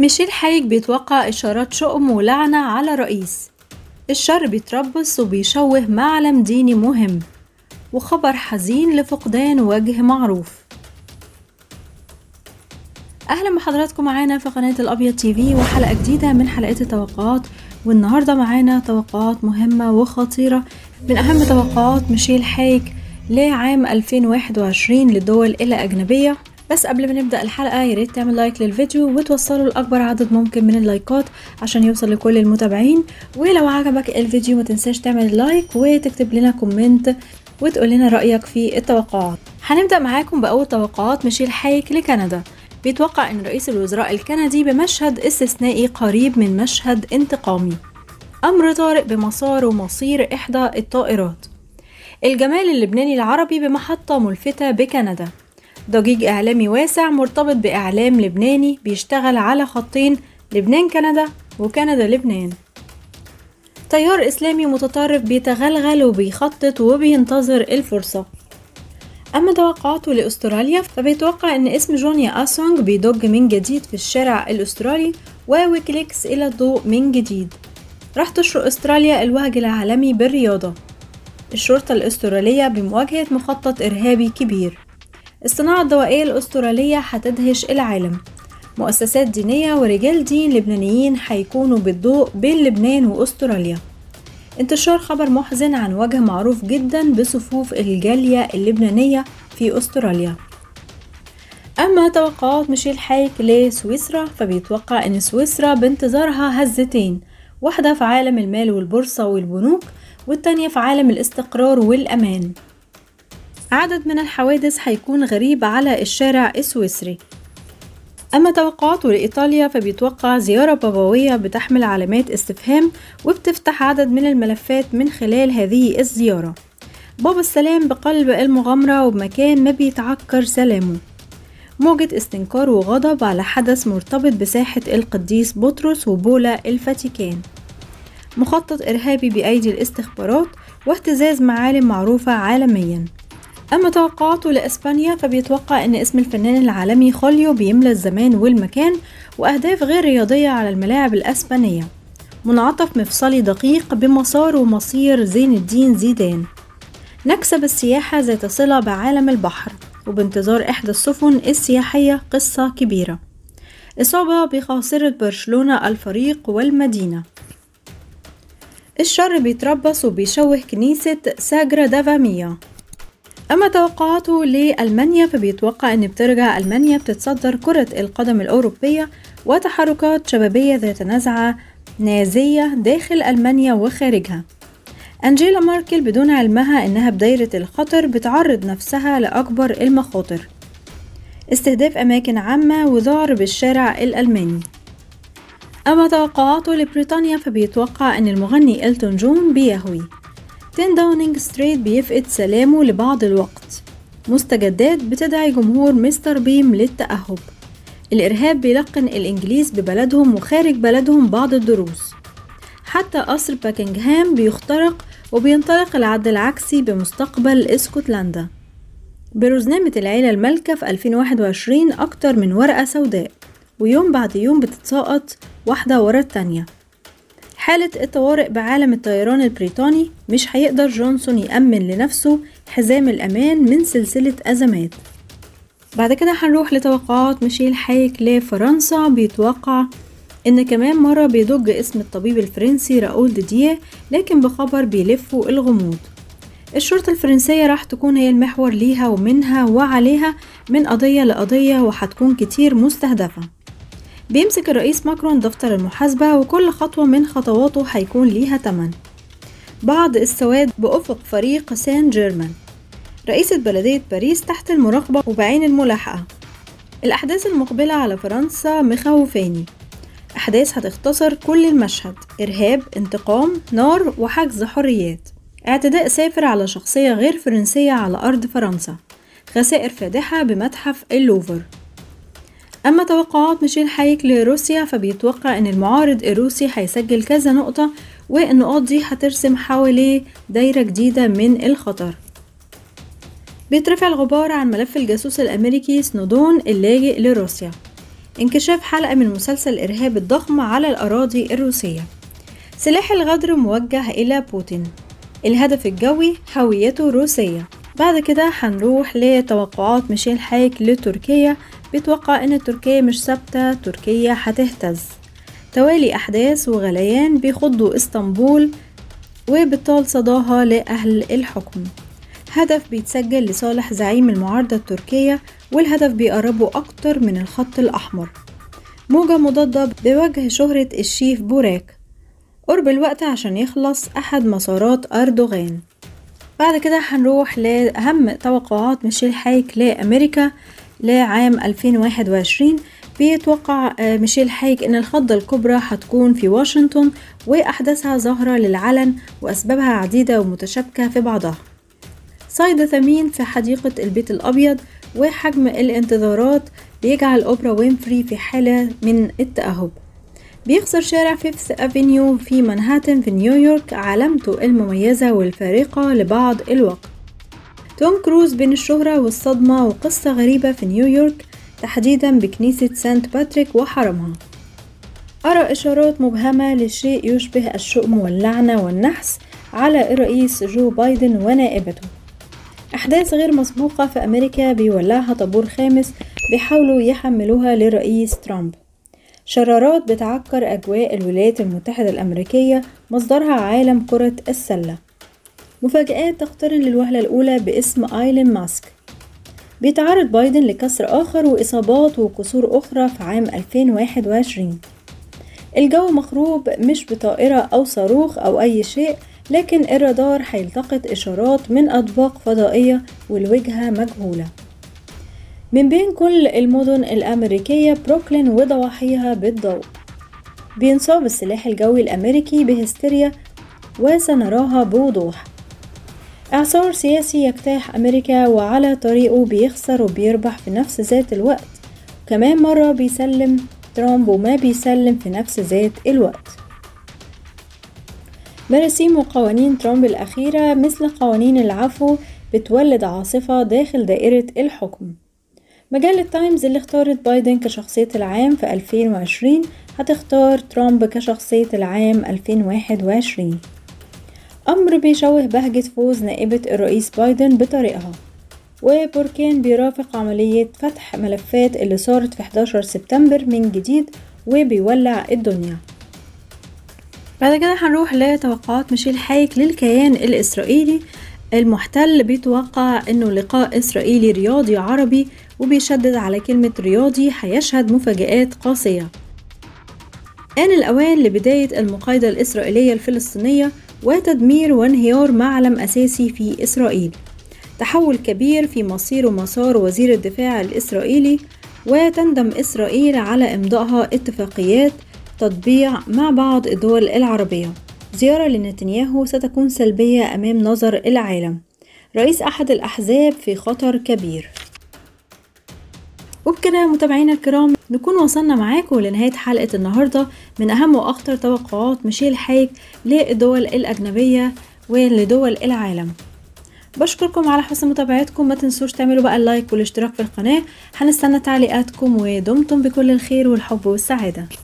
ميشيل حايك بيتوقع إشارات شؤم ولعنة على رئيس. الشر بيتربص وبيشوه معلم ديني مهم، وخبر حزين لفقدان وجه معروف. أهلا بحضراتكم معانا في قناة الأبيض تي في وحلقة جديدة من حلقات التوقعات، والنهاردة معانا توقعات مهمة وخطيرة من أهم توقعات ميشيل حايك لعام 2021 للدول الأجنبية. بس قبل ما نبدأ الحلقة ياريت تعمل لايك للفيديو وتوصلوا لأكبر عدد ممكن من اللايكات عشان يوصل لكل المتابعين، ولو عجبك الفيديو ما تنساش تعمل لايك وتكتب لنا كومنت وتقول لنا رأيك في التوقعات. هنبدأ معاكم بأول توقعات ميشيل حايك لكندا. بيتوقع أن رئيس الوزراء الكندي بمشهد استثنائي قريب من مشهد انتقامي، أمر طارئ بمسار ومصير إحدى الطائرات، الجمال اللبناني العربي بمحطة ملفتة بكندا، ضجيج إعلامي واسع مرتبط بإعلام لبناني بيشتغل على خطين، لبنان كندا وكندا لبنان، تيار إسلامي متطرف بيتغلغل وبيخطط وبينتظر الفرصة. أما توقعاته لأستراليا فبيتوقع أن اسم جونيا أسونج بيضج من جديد في الشارع الأسترالي وويكيليكس إلى الضوء من جديد. راح تشرق أستراليا الوهج العالمي بالرياضة، الشرطة الأسترالية بمواجهة مخطط إرهابي كبير، الصناعة الدوائية الأسترالية هتدهش العالم، مؤسسات دينية ورجال دين لبنانيين هيكونوا بالضوء بين لبنان وأستراليا، انتشار خبر محزن عن وجه معروف جدا بصفوف الجالية اللبنانية في أستراليا. أما توقعات ميشيل حايك لسويسرا فبيتوقع أن سويسرا بانتظارها هزتين، واحدة في عالم المال والبورصة والبنوك، والتانية في عالم الاستقرار والأمان. عدد من الحوادث هيكون غريب على الشارع السويسري. أما توقعاته لإيطاليا فبيتوقع زيارة بابوية بتحمل علامات استفهام وبتفتح عدد من الملفات من خلال هذه الزيارة. باب السلام بقلب المغامرة وبمكان ما بيتعكر سلامه، موجة استنكار وغضب على حدث مرتبط بساحة القديس بطرس وبولا الفاتيكان، مخطط إرهابي بأيدي الاستخبارات واهتزاز معالم معروفة عالميا. أما توقعاته لإسبانيا فبيتوقع أن اسم الفنان العالمي خوليو بيملى الزمان والمكان وأهداف غير رياضية على الملاعب الأسبانية، منعطف مفصلي دقيق بمسار ومصير زين الدين زيدان، نكسب السياحة ذات صلة بعالم البحر وبانتظار إحدى السفن السياحية قصة كبيرة، إصابة بخاصرة برشلونة الفريق والمدينة، الشر بيتربص وبيشوه كنيسة ساجرا دافاميا. أما توقعاته لألمانيا فبيتوقع أن بترجع ألمانيا بتتصدر كرة القدم الأوروبية، وتحركات شبابية ذات نزعة نازية داخل ألمانيا وخارجها. أنجيلا ماركل بدون علمها أنها بدايرة الخطر بتعرض نفسها لأكبر المخاطر، استهداف أماكن عامة وذعر بالشارع الألماني. أما توقعاته لبريطانيا فبيتوقع أن المغني إلتون جون بيهوي، 10 داونينج ستريت بيفقد سلامه لبعض الوقت، مستجدات بتدعي جمهور مستر بيم للتأهب، الإرهاب بيلقن الإنجليز ببلدهم وخارج بلدهم بعض الدروس، حتى قصر باكنغهام بيخترق وبينطلق العد العكسي بمستقبل اسكتلندا، برزنامة العيلة المالكة في 2021 أكتر من ورقة سوداء، ويوم بعد يوم بتتساقط واحدة ورا التانية. حالة الطوارئ بعالم الطيران البريطاني، مش هيقدر جونسون يأمن لنفسه حزام الأمان من سلسلة أزمات. بعد كده هنروح لتوقعات ميشيل حايك لفرنسا. بيتوقع إن كمان مرة بيضج اسم الطبيب الفرنسي راؤول ديديه، لكن بخبر بيلفوا الغموض. الشرطة الفرنسية راح تكون هي المحور ليها ومنها وعليها من قضية لقضية، وهتكون كتير مستهدفة. بيمسك الرئيس ماكرون دفتر المحاسبة وكل خطوة من خطواته هيكون ليها تمن. بعض السواد بأفق فريق سان جيرمان، رئيسة بلدية باريس تحت المراقبة وبعين الملاحقة. الأحداث المقبلة على فرنسا مخوفاني، أحداث هتختصر كل المشهد، إرهاب، انتقام، نار، وحجز حريات، اعتداء سافر على شخصية غير فرنسية على أرض فرنسا، خسائر فادحة بمتحف اللوفر. أما توقعات ميشيل حايك لروسيا فبيتوقع أن المعارض الروسي هيسجل كذا نقطة، والنقاط دي هترسم حواليه دايرة جديدة من الخطر. بيترفع الغبار عن ملف الجاسوس الأمريكي سنودون اللاجئ لروسيا، انكشاف حلقة من مسلسل الإرهاب الضخم على الأراضي الروسية. سلاح الغدر موجه إلى بوتين. الهدف الجوي هويته روسية. بعد كده هنروح لتوقعات ميشيل حايك لتركيا. بيتوقع ان تركيا مش ثابتة، تركيا هتهتز. توالي أحداث وغليان بيخضوا اسطنبول وبالطال صداها لأهل الحكم. هدف بيتسجل لصالح زعيم المعارضة التركية، والهدف بيقربه أكتر من الخط الأحمر. موجة مضادة بوجه شهرة الشيف بوراك. قرب الوقت عشان يخلص أحد مسارات أردوغان. بعد كده هنروح لأهم توقعات ميشيل حايك لأمريكا لعام 2021. بيتوقع ميشيل حايك إن الخضة الكبرى هتكون في واشنطن، وأحداثها ظاهرة للعلن وأسبابها عديدة ومتشابكة في بعضها. صيد ثمين في حديقة البيت الأبيض، وحجم الانتظارات بيجعل أوبرا وينفري في حالة من التأهب. بيخسر شارع فيفث أفينيو في مانهاتن في نيويورك علامته المميزة والفارقة لبعض الوقت. توم كروز بين الشهرة والصدمة وقصة غريبة في نيويورك، تحديدا بكنيسة سانت باتريك وحرمها. أرى إشارات مبهمة لشيء يشبه الشؤم واللعنة والنحس على الرئيس جو بايدن ونائبته. أحداث غير مسبوقة في أمريكا بيولعها طابور خامس بيحاولوا يحملوها للرئيس ترامب. شرارات بتعكر أجواء الولايات المتحدة الأمريكية، مصدرها عالم كرة السلة. مفاجآت تقترن للوهلة الأولى باسم آيلين ماسك. بيتعرض بايدن لكسر آخر وإصابات وكسور أخرى في عام 2021. الجو مخروب مش بطائرة أو صاروخ أو أي شيء، لكن الرادار هيلتقط إشارات من أطباق فضائية والوجهة مجهولة. من بين كل المدن الأمريكية بروكلين وضواحيها بالضوء. بينصاب السلاح الجوي الأمريكي بهستيريا وسنراها بوضوح. إعصار سياسي يجتاح أمريكا وعلى طريقه بيخسر وبيربح في نفس ذات الوقت، كمان مرة بيسلم ترامب وما بيسلم في نفس ذات الوقت. مراسيم وقوانين ترامب الأخيرة مثل قوانين العفو بتولد عاصفة داخل دائرة الحكم. مجلة تايمز اللي اختارت بايدن كشخصية العام في 2020 هتختار ترامب كشخصية العام 2021. أمر بيشوه بهجة فوز نائبة الرئيس بايدن بطريقها. وبركان بيرافق عملية فتح ملفات اللي صارت في 11 سبتمبر من جديد وبيولع الدنيا. بعد كده هنروح لتوقعات ميشيل حايك للكيان الإسرائيلي المحتل. بيتوقع انه لقاء إسرائيلي رياضي عربي، وبيشدد على كلمة رياضي، هيشهد مفاجآت قاسية. آن الأوان لبداية المقايضة الإسرائيلية الفلسطينية وتدمير وانهيار معلم أساسي في إسرائيل. تحول كبير في مصير ومسار وزير الدفاع الإسرائيلي، وتندم إسرائيل على إمضائها اتفاقيات تطبيع مع بعض الدول العربية. زيارة لنتنياهو ستكون سلبية أمام نظر العالم. رئيس أحد الأحزاب في خطر كبير. وبكده متابعينا الكرام نكون وصلنا معاكم لنهاية حلقة النهاردة من أهم وأخطر توقعات ميشيل حايك للدول الأجنبية ولدول العالم. بشكركم على حسن متابعتكم، ما تنسوش تعملوا بقى اللايك والاشتراك في القناة. هنستنى تعليقاتكم، ودمتم بكل الخير والحب والسعادة.